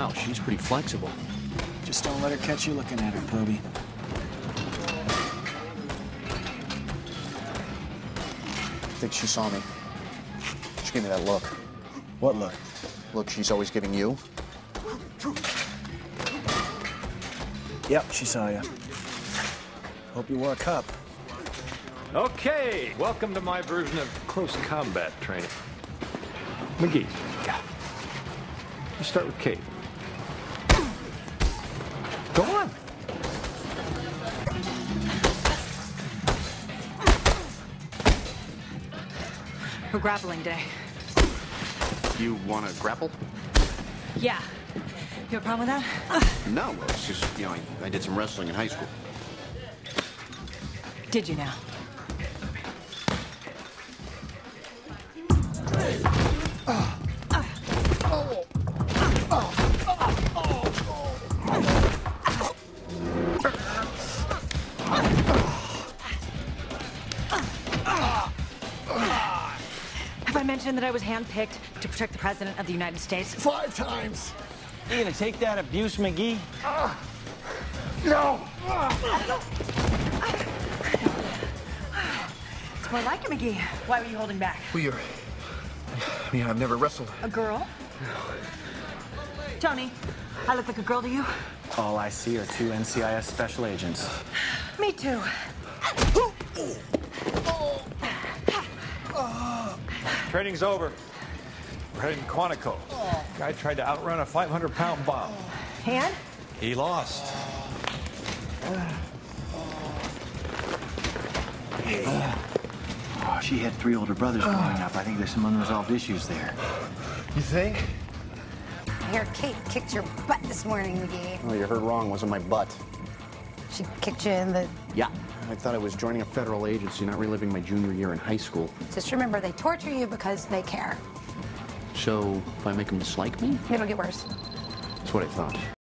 Wow, she's pretty flexible. Just don't let her catch you looking at her, Proby. I think she saw me. She gave me that look. What look? Look she's always giving you. Yep, she saw you. Hope you wore a cup. Okay, welcome to my version of close combat training. McGee. Yeah. Let's start with Kate. Go on. For grappling day. You want to grapple? Yeah. You have a problem with that? No, well, it's just, I did some wrestling in high school. Did you now? Have I mentioned that I was handpicked to protect the President of the United States? 5 times. You gonna take that abuse, McGee? No! It's more like it, McGee. Why were you holding back? Well, I've never wrestled. A girl? Tony, I look like a girl to you? All I see are 2 NCIS special agents. Me too. Training's over. We're heading to Quantico. Guy tried to outrun a 500-pound bomb. And? He lost. Oh, she had 3 older brothers growing up. I think there's some unresolved issues there. You think? I hear Kate kicked your butt this morning, McGee. Oh, you heard wrong. It wasn't my butt. She kicked you in the... Yeah. I thought I was joining a federal agency, not reliving my junior year in high school. Just remember, they torture you because they care. So, if I make them dislike me? It'll get worse. That's what I thought.